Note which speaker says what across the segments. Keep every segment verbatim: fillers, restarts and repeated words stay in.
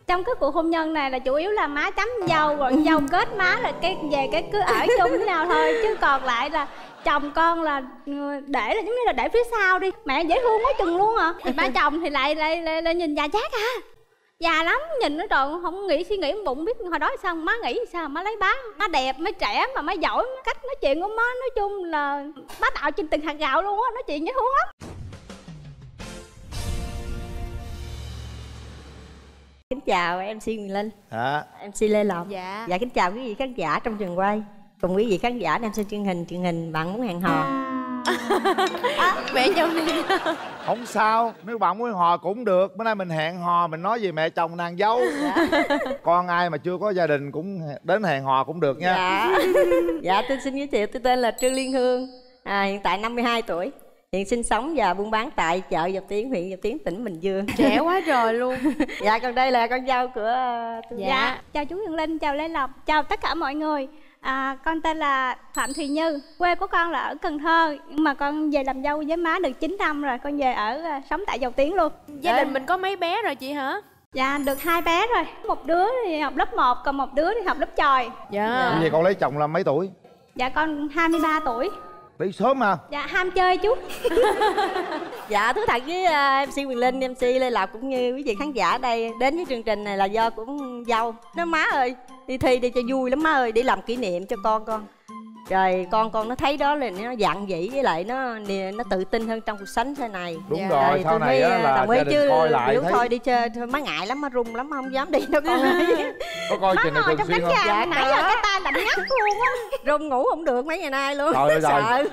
Speaker 1: Trong cái cuộc hôn nhân này là chủ yếu là má chấm dâu, rồi dâu kết má là cái về cái cứ ở chung với nhau thôi, chứ còn lại là chồng con là để là giống như là để phía sau đi. Mẹ dễ thương quá chừng luôn à. Ba chồng thì lại lại, lại, lại nhìn già chát à, già lắm, nhìn nó trời không nghĩ suy nghĩ bụng biết hồi đó sao má nghĩ sao má lấy bá. Má đẹp, má trẻ mà má giỏi, cách nói chuyện của má nói chung là bá đạo trên từng hạt gạo luôn á, nói chuyện dễ thương lắm.
Speaker 2: Kính chào em xê Quyền Linh.
Speaker 3: Dạ.
Speaker 2: em xê Lê Lộc.
Speaker 4: Dạ.
Speaker 2: Dạ kính chào quý vị khán giả trong trường quay cùng quý vị khán giả đang xem truyền hình truyền hình bạn muốn hẹn hò.
Speaker 4: À, mẹ chồng đi.
Speaker 3: Không sao, nếu bạn muốn hò cũng được. Bữa nay mình hẹn hò, mình nói về mẹ chồng nàng dâu. Dạ. Con ai mà chưa có gia đình cũng đến hẹn hò cũng được nha.
Speaker 2: Dạ. Dạ tôi xin giới thiệu, tôi tên là Trương Liên Hương, à, hiện tại năm mươi hai tuổi, hiện sinh sống và buôn bán tại chợ Dầu Tiếng, huyện Dầu Tiếng, tỉnh Bình Dương.
Speaker 4: Trẻ quá trời luôn.
Speaker 2: Dạ còn đây là con dâu của tôi.
Speaker 1: Dạ. Dạ chào chú Quyền Linh, chào Lê Lộc, chào tất cả mọi người. À, con tên là Phạm Thùy Như, quê của con là ở Cần Thơ, nhưng mà con về làm dâu với má được chín năm rồi, con về ở sống tại Dầu Tiếng luôn.
Speaker 4: Gia đình mình có mấy bé rồi chị hả?
Speaker 1: Dạ được hai bé rồi, một đứa thì học lớp một, còn một đứa thì học lớp chòi.
Speaker 4: Dạ.
Speaker 3: Dạ. Vậy con lấy chồng là mấy tuổi?
Speaker 1: Dạ con hai mươi ba tuổi.
Speaker 3: Lấy sớm mà.
Speaker 1: Dạ ham chơi chú.
Speaker 2: Dạ thú thật với uh, em xê Quyền Linh, em xê Lê Lộc cũng như quý vị khán giả ở đây đến với chương trình này là do cũng dâu. Nó má ơi, đi thi đi cho vui lắm má ơi, để làm kỷ niệm cho con con. Rồi con con nó thấy đó là nó dặn dĩ, với lại nó nó tự tin hơn trong cuộc sống thế này.
Speaker 3: Đúng
Speaker 4: Dạ.
Speaker 3: rồi,
Speaker 2: Rồi
Speaker 3: sau này á là
Speaker 2: đồng ý
Speaker 3: gia đình
Speaker 2: chứ
Speaker 3: coi lại
Speaker 2: biểu
Speaker 3: thấy
Speaker 2: thôi đi chơi thôi má ngại lắm, má run lắm, má không dám đi đâu con ơi.
Speaker 3: có coi chuyện này thường xuyên không?
Speaker 1: Dạ nãy giờ cái tay lạnh ngắt luôn á.
Speaker 2: Run ngủ không được mấy ngày nay luôn.
Speaker 3: Trời ơi,
Speaker 2: sợ.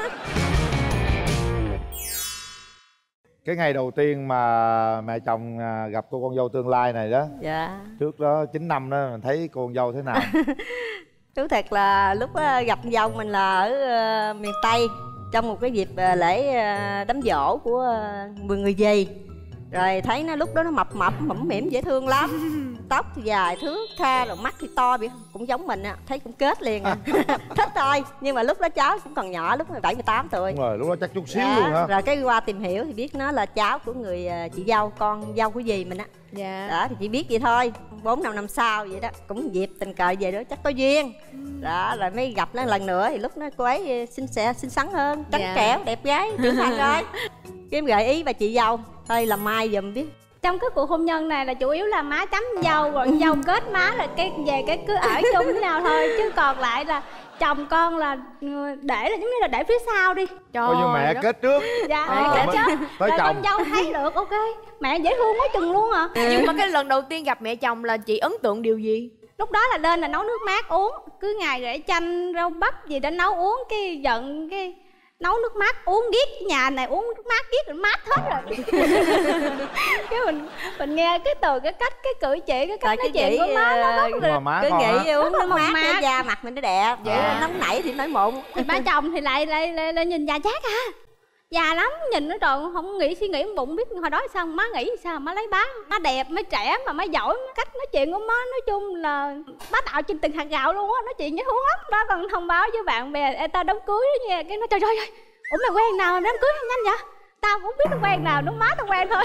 Speaker 3: Cái ngày đầu tiên mà mẹ chồng gặp cô con dâu tương lai này đó,
Speaker 2: Dạ.
Speaker 3: trước đó chín năm đó mình thấy cô con dâu thế nào?
Speaker 2: Thú thật là lúc gặp dâu mình là ở uh, miền Tây, trong một cái dịp uh, lễ uh, đám giỗ của uh, người dì. Rồi thấy nó lúc đó nó mập mập mẫm mỉm dễ thương lắm. Tóc thì dài thước tha, rồi mắt thì to, bị cũng giống mình á, thấy cũng kết liền à. Thích thôi, nhưng mà lúc đó cháu cũng còn nhỏ, lúc mười bảy mười tám tuổi.
Speaker 3: Đúng rồi, lúc đó chắc chút xíu
Speaker 2: Dạ.
Speaker 3: luôn hả?
Speaker 2: Rồi cái qua tìm hiểu thì biết nó là cháu của người uh, chị dâu, con dâu của dì mình á.
Speaker 4: Dạ.
Speaker 2: Đó thì chỉ biết vậy thôi. Bốn năm năm sau vậy đó, cũng dịp tình cờ về đó chắc có duyên. Đó rồi mới gặp nó lần nữa thì lúc đó cô ấy xinh xẻ xinh xắn hơn, trắng
Speaker 4: Dạ.
Speaker 2: trẻo đẹp gái trưởng thành rồi. Cái gợi ý bà chị dâu thôi làm mai giùm biết.
Speaker 1: Trong cái cuộc hôn nhân này là chủ yếu là má chấm dâu, rồi dâu kết má là cái về cái cứ ở chung với nhau thôi, chứ còn lại là chồng con là để là giống như là để phía sau đi.
Speaker 4: Trời
Speaker 3: Coi như mẹ
Speaker 4: đất.
Speaker 3: kết trước.
Speaker 1: Dạ
Speaker 3: Ờ,
Speaker 1: mẹ kết
Speaker 3: mới-
Speaker 1: trước
Speaker 3: tới
Speaker 1: rồi
Speaker 3: chồng.
Speaker 1: con dâu thấy được ok, mẹ dễ thương quá chừng luôn à.
Speaker 4: Nhưng mà cái lần đầu tiên gặp mẹ chồng là chị ấn tượng điều gì?
Speaker 1: Lúc đó là lên là nấu nước mát uống, cứ ngày rễ chanh rau bắp gì đó nấu uống, cái giận cái nấu nước mát uống ghét, nhà này uống nước mát ghét rồi mát hết rồi. Cái mình mình nghe cái từ cái cách cái cử chỉ cái cách
Speaker 2: Rồi
Speaker 1: nói
Speaker 2: cái
Speaker 1: chuyện
Speaker 2: chỉ,
Speaker 1: của má nó rất
Speaker 3: Nhưng
Speaker 1: là
Speaker 3: mà má
Speaker 2: cứ
Speaker 3: con á,
Speaker 2: nghĩ uống
Speaker 1: Rất là
Speaker 2: nước mát
Speaker 1: mộc
Speaker 2: để
Speaker 1: mạc.
Speaker 2: da mặt mình nó đẹp. Vậy
Speaker 4: Dạ.
Speaker 2: nóng nảy thì nói mụn.
Speaker 1: ba chồng thì lại lại, lại lại nhìn già chát à, già lắm, nhìn nó trời không nghĩ suy nghĩ bụng biết hồi đó sao má nghĩ sao má lấy bá. Má đẹp, má trẻ mà má giỏi, cách nói chuyện của má nói chung là bá đạo trên từng hạt gạo luôn á, nói chuyện dễ thương lắm. Đó còn thông báo với bạn bè Ê, tao đám cưới đó nha, cái nó trời trời ơi ủa mày quen nào đám cưới nhanh vậy, tao cũng biết nó quen nào, nó má tao quen thôi.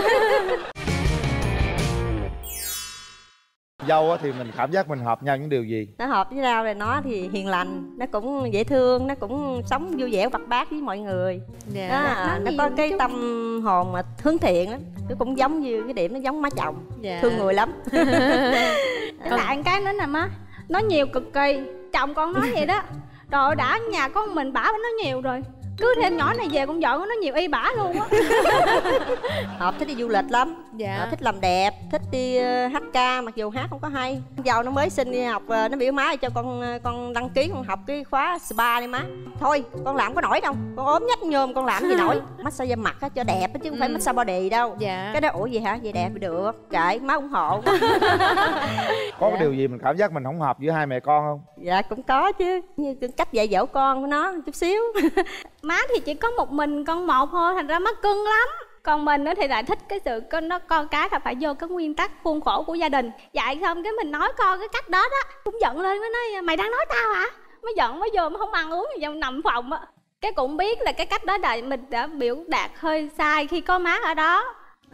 Speaker 3: dâu á thì mình cảm giác mình hợp nhau những điều gì?
Speaker 2: Nó hợp với nhau rồi, nó thì hiền lành, nó cũng dễ thương, nó cũng sống vui vẻ hoạt bát với mọi người.
Speaker 4: Dạ.
Speaker 2: Đó,
Speaker 1: Nói
Speaker 2: nó
Speaker 1: nhiều
Speaker 2: có cái
Speaker 1: chút.
Speaker 2: tâm hồn mà hướng thiện lắm. Nó cũng giống như cái điểm nó giống má chồng.
Speaker 4: Dạ.
Speaker 2: Thương người lắm.
Speaker 1: Lại cái nữa nè má, nói nhiều cực kỳ, chồng con nói vậy đó. Trời đã nhà con mình bả nó nói nhiều rồi, cứ thêm nhỏ này về con vợ nó nhiều y bả luôn á.
Speaker 2: Hợp thích đi du lịch lắm.
Speaker 4: Dạ.
Speaker 2: Ờ, thích làm đẹp, thích đi uh, hát ca mặc dù hát không có hay. Dâu nó mới sinh đi học, uh, nó biểu má cho con uh, con đăng ký con học cái khóa spa đi má. Thôi con làm có nổi đâu, con ốm nhách nhôm con làm gì nổi. Massage da mặt á cho đẹp á chứ không phải
Speaker 4: Ừ.
Speaker 2: massage body đâu.
Speaker 4: Dạ.
Speaker 2: Cái đó ủa gì hả? Vậy đẹp thì được. Kệ má ủng hộ.
Speaker 3: Có cái điều gì mình cảm giác mình không hợp giữa hai mẹ con không?
Speaker 2: Dạ cũng có chứ, như cái cách dạy dỗ con của nó chút xíu.
Speaker 1: Má thì chỉ có một mình con một thôi, thành ra má cưng lắm. Còn mình thì lại thích cái sự con nó con cái là phải vô cái nguyên tắc khuôn khổ của gia đình. Dạy xong cái mình nói con cái cách đó đó, cũng giận lên mới nói mày đang nói tao hả? Mới giận mới vô mà không ăn uống gì trong nằm phòng á. Cái cũng biết là cái cách đó là mình đã biểu đạt hơi sai khi có má ở đó.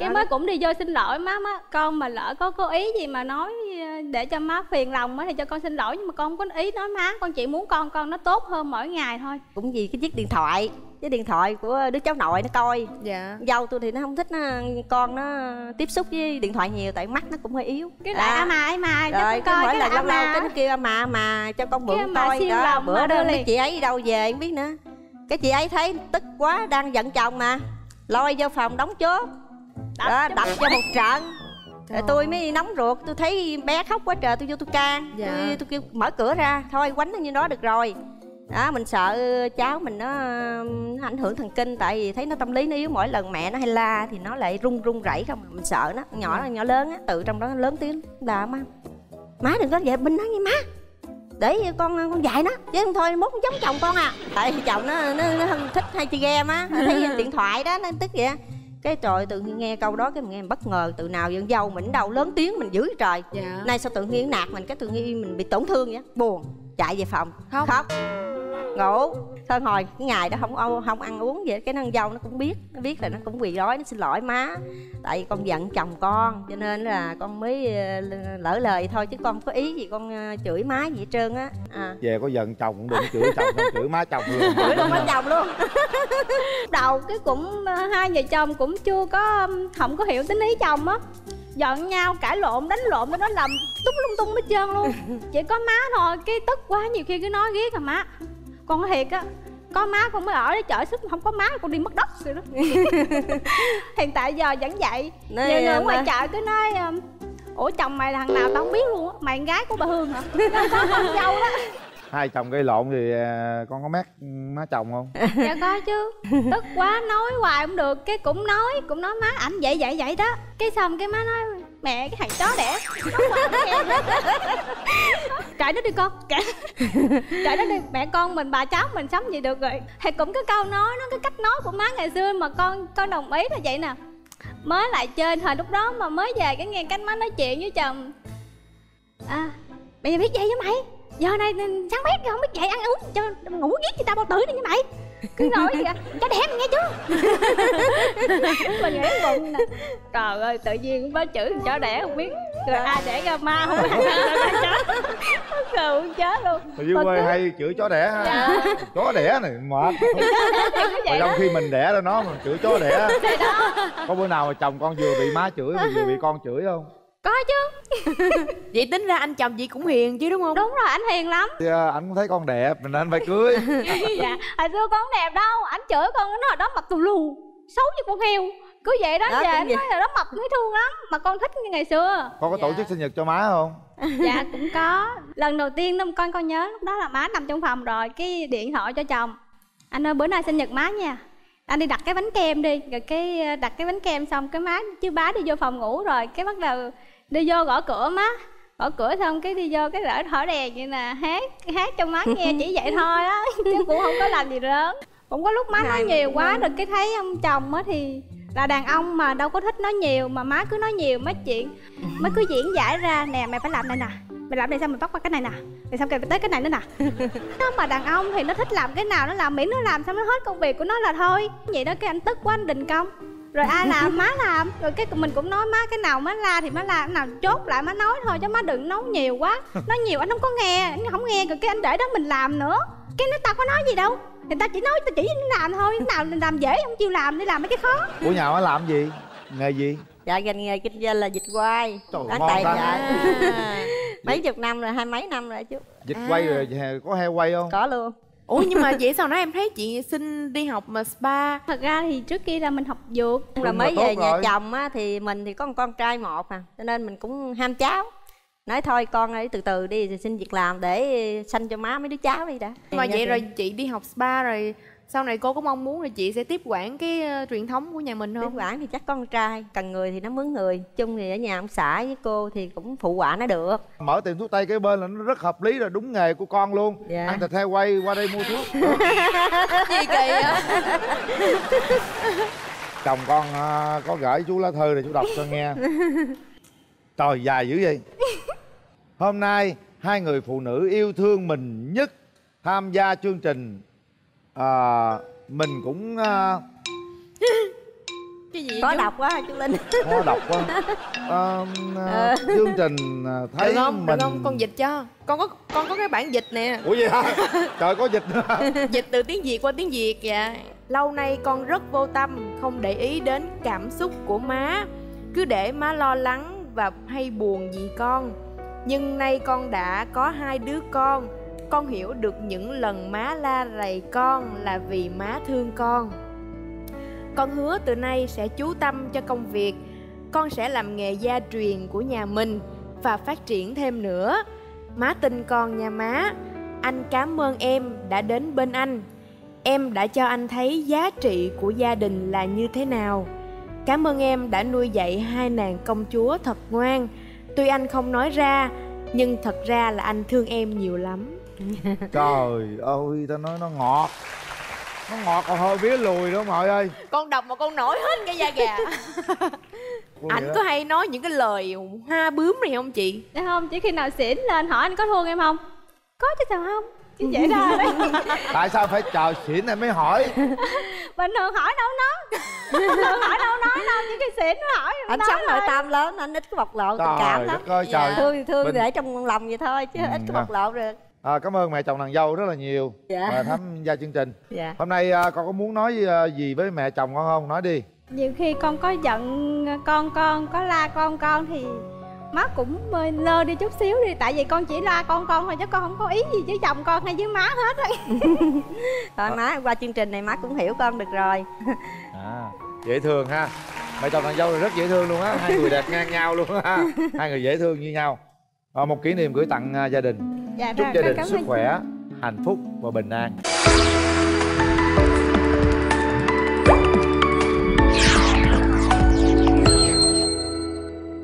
Speaker 1: Cái mới cũng đi vô xin lỗi má, má con mà lỡ có cố ý gì mà nói để cho má phiền lòng á thì cho con xin lỗi, nhưng mà con không có ý nói má, con chỉ muốn con con nó tốt hơn mỗi ngày thôi.
Speaker 2: Cũng vì cái chiếc điện thoại, cái điện thoại của đứa cháu nội nó coi.
Speaker 4: Dạ.
Speaker 2: Dâu tôi thì nó không thích nó, con nó tiếp xúc với điện thoại nhiều tại mắt nó cũng hơi yếu.
Speaker 1: Cái lại à mà ai mà
Speaker 2: rồi
Speaker 1: coi
Speaker 2: mỗi
Speaker 1: cái
Speaker 2: lần lâu lâu
Speaker 1: mà.
Speaker 2: cái nó kêu mà mà cho con mượn
Speaker 1: Cái
Speaker 2: coi đó. Bữa đó
Speaker 1: mấy
Speaker 2: chị ấy đi đâu về không biết nữa. Cái chị ấy thấy tức quá đang giận chồng mà lôi vô phòng đóng chốt đó, đập cho một trận. Rồi tôi mới nóng ruột, tôi thấy bé khóc quá trời, tôi vô tôi can. Dạ. tôi, tôi kêu mở cửa ra thôi, quánh nó như đó được rồi đó. Mình sợ cháu mình nó, nó ảnh hưởng thần kinh, tại vì thấy nó tâm lý nó yếu, mỗi lần mẹ nó hay la thì nó lại run run rẩy không. Mình sợ nó nhỏ nhỏ lớn á, tự trong đó nó lớn tiếng là má má đừng có vậy binh nó nghe má, để con con dạy nó chứ không thôi mốt giống chồng con à. Tại chồng nó nó, nó không thích hay chơi game á, thấy điện thoại đó nó tức vậy. Cái trời tự nhiên nghe câu đó cái mình nghe mình bất ngờ, từ nào dân dâu mình đâu lớn tiếng mình dữ trời. Dạ. Nay sao tự nhiên nạt mình, cái tự nhiên mình bị tổn thương vậy, buồn chạy về phòng khóc, khóc. Ngủ thôi hồi cái ngày đó không không ăn uống vậy. Cái con dâu nó cũng biết, nó biết là nó cũng quỳ đói, nó xin lỗi má tại vì con giận chồng con cho nên là con mới lỡ lời thôi, chứ con không có ý gì con chửi má gì hết trơn á. À.
Speaker 3: Về có giận chồng cũng đừng chửi chồng, không chửi má chồng luôn.
Speaker 2: Chửi luôn má chồng luôn.
Speaker 1: Đầu cái cũng hai vợ chồng cũng chưa có không có hiểu tính ý chồng á, giận nhau cãi lộn đánh lộn nó làm túng lung tung hết trơn luôn. Chỉ có má thôi, cái tức quá nhiều khi cứ nói ghét à má. Con thiệt á, có má con mới ở để chở sức, không có má con đi mất đất rồi đó. Hiện tại giờ vẫn vậy. Nhiều người ở ngoài chợ cứ nói ủa chồng mày là thằng nào tao không biết luôn á, mày con gái của bà Hương hả? Có con dâu đó.
Speaker 3: Hai chồng gây lộn thì con có mét má chồng không?
Speaker 1: Dạ có chứ. Tức quá nói hoài không được, cái cũng nói cũng nói má ảnh vậy vậy vậy đó. Cái xong cái má nói mẹ cái thằng chó đẻ chạy nó đi con, chạy chạy nó đi, mẹ con mình bà cháu mình sống gì được rồi. Thì cũng có câu nói nó, cái cách nói của má ngày xưa mà con con đồng ý là vậy nè. Mới lại chơi thời lúc đó mà mới về cái nghe cách má nói chuyện với chồng à mày biết vậy với mày, giờ này sáng bét không biết dậy ăn uống cho ngủ ghét người ta bao tử đi như mày. Cứ nói gì à, cho đẻ mày nghe chưa. Mình nghĩ bụng nè, trời ơi tự nhiên cũng có chữ chó đẻ không biết rồi ai đẻ ra ma không biết chó cười muốn chết luôn.
Speaker 3: Ở dưới quê hay chửi chó đẻ ha. Dạ. Chó đẻ này mệt. Mà trong khi mình đẻ ra nó mình chửi chó đẻ. Có bữa nào mà chồng con vừa bị má chửi mà vừa bị con chửi không?
Speaker 1: Có chứ.
Speaker 4: Vậy tính ra anh chồng chị cũng hiền chứ đúng không?
Speaker 1: Đúng rồi, anh hiền lắm.
Speaker 3: Thì anh cũng thấy con đẹp mình anh phải cưới.
Speaker 1: Dạ hồi xưa con đẹp đâu, anh chửi con nó là đó mập tù lù xấu như con heo cứ vậy đó. Về anh nói là đó mập thấy thương lắm mà con thích như ngày xưa.
Speaker 3: Con có
Speaker 1: dạ.
Speaker 3: tổ chức sinh nhật cho má không?
Speaker 1: Dạ cũng có. Lần đầu tiên con con nhớ lúc đó là má nằm trong phòng rồi cái điện thoại cho chồng, anh ơi bữa nay sinh nhật má nha, anh đi đặt cái bánh kem đi. Rồi cái đặt cái bánh kem xong cái má chứ bá đi vô phòng ngủ rồi cái bắt đầu đi vô gõ cửa má, gõ cửa xong cái đi vô cái lỡ thở đèn vậy nè, hát hát cho má nghe chỉ vậy thôi á chứ cũng không có làm gì lớn. Cũng có lúc má nói nhiều quá rồi cái thấy ông chồng á thì là đàn ông mà đâu có thích nói nhiều, mà má cứ nói nhiều mấy chuyện má cứ diễn giải ra nè mày phải làm này nè, mày làm này xong mày bắt qua cái này nè, rồi xong kêu tới cái này nữa nè. Nó mà đàn ông thì nó thích làm cái nào nó làm, miễn nó làm xong nó hết công việc của nó là thôi. Vậy đó cái anh tức quá anh đình công. Rồi ai làm má làm, rồi cái mình cũng nói má cái nào má la thì má la, cái nào chốt lại má nói thôi chứ má đừng nói nhiều quá. Nói nhiều anh không có nghe, anh không nghe rồi cái anh để đó mình làm nữa. Cái nó tao có nói gì đâu, người ta chỉ nói tao chỉ nó làm thôi, cái nào làm dễ không chịu làm đi làm mấy cái khó.
Speaker 3: Của nhà má làm gì, nghề gì?
Speaker 2: Dạ ngành nghề kinh doanh là dịch quay.
Speaker 3: Trời
Speaker 2: bán
Speaker 3: ngon
Speaker 2: tài
Speaker 3: ta.
Speaker 2: dạ. Mấy chục năm rồi, hai mấy năm rồi chú.
Speaker 3: Dịch à. Quay rồi có heo quay không?
Speaker 2: Có luôn.
Speaker 4: Ủa nhưng mà vậy sao nãy em thấy chị xin đi học mà spa?
Speaker 1: Thật ra thì trước kia là mình học dược
Speaker 2: rồi mới về nhà chồng á thì mình thì có một con trai một à, cho nên mình cũng ham cháu. Nói thôi con ơi từ từ đi, thì xin việc làm để sanh cho má mấy đứa cháu đi đã.
Speaker 4: Mà vậy rồi chị đi học spa rồi sau này cô có mong muốn là chị sẽ tiếp quản cái uh, truyền thống của nhà mình không?
Speaker 2: Tiếp quản thì chắc con trai, cần người thì nó mướn người, chung thì ở nhà ông xã với cô thì cũng phụ quả nó được.
Speaker 3: Mở tiệm thuốc tây kế bên là nó rất hợp lý rồi, đúng nghề của con luôn. Dạ. Ăn thịt heo quay qua đây mua thuốc.
Speaker 4: Gì kỳ á.
Speaker 3: Chồng con uh, có gửi chú lá thư này chú đọc cho nghe. Trời dài dữ vậy. Hôm nay hai người phụ nữ yêu thương mình nhất tham gia chương trình. À, mình cũng uh,
Speaker 4: Cái gì
Speaker 2: Khó
Speaker 4: chú?
Speaker 2: đọc quá chú Linh.
Speaker 3: Khó đọc quá. À, à, chương trình thấy
Speaker 4: được không?
Speaker 3: mình
Speaker 4: Được không? Con dịch cho. Con có con có cái bản dịch nè.
Speaker 3: Ủa vậy hả? Trời, có dịch nữa.
Speaker 4: Dịch từ tiếng Việt qua tiếng Việt dạ. Lâu nay con rất vô tâm, không để ý đến cảm xúc của má, cứ để má lo lắng và hay buồn vì con. Nhưng nay con đã có hai đứa con, con hiểu được những lần má la rầy con là vì má thương con. Con hứa từ nay sẽ chú tâm cho công việc. Con sẽ làm nghề gia truyền của nhà mình và phát triển thêm nữa. Má tin con nha má. Anh cảm ơn em đã đến bên anh. Em đã cho anh thấy giá trị của gia đình là như thế nào. Cảm ơn em đã nuôi dạy hai nàng công chúa thật ngoan. Tuy anh không nói ra, nhưng thật ra là anh thương em nhiều lắm.
Speaker 3: Trời ơi, tao nói nó ngọt. Nó ngọt còn hơi vía lùi đó mọi ơi.
Speaker 4: Con đọc mà con nổi hết cái da gà. Ảnh có hay nói những cái lời hoa bướm này không chị?
Speaker 1: Dạ không, chỉ khi nào xỉn lên hỏi anh có thương em không? Có chứ sao không? Chứ vậy thôi.
Speaker 3: Tại sao phải chờ xỉn em mới hỏi?
Speaker 1: Bình thường hỏi đâu nói. Bình thường hỏi đâu nói đâu, chỉ khi xỉn nó hỏi.
Speaker 2: Anh sống nội tâm lớn, anh ít có bộc lộ tình cảm lắm.
Speaker 3: Trời ơi, trời.
Speaker 2: Thương thì thương
Speaker 3: Bình...
Speaker 2: để trong lòng vậy thôi chứ
Speaker 3: ừ,
Speaker 2: ít có bộc lộ được.
Speaker 3: À, cảm ơn mẹ chồng nàng dâu rất là nhiều.
Speaker 2: Dạ.
Speaker 3: Và tham gia chương trình.
Speaker 2: Dạ.
Speaker 3: Hôm nay à, con có muốn nói à, gì với mẹ chồng con không? Nói đi.
Speaker 1: Nhiều khi con có giận con con, có la con con thì má cũng lơ đi chút xíu đi. Tại vì con chỉ la con con thôi chứ con không có ý gì với chồng con hay với má hết á.
Speaker 2: Thôi má, qua chương trình này má cũng hiểu con được rồi.
Speaker 3: À, dễ thương ha. Mẹ chồng nàng dâu rất dễ thương luôn á. Hai người đẹp ngang nhau luôn ha. Hai người dễ thương như nhau. À, một kỷ niệm gửi tặng uh, gia đình.
Speaker 1: Dạ,
Speaker 3: Chúc
Speaker 1: rồi,
Speaker 3: gia đình
Speaker 1: cảm
Speaker 3: sức
Speaker 1: ơn.
Speaker 3: khỏe, hạnh phúc và bình an.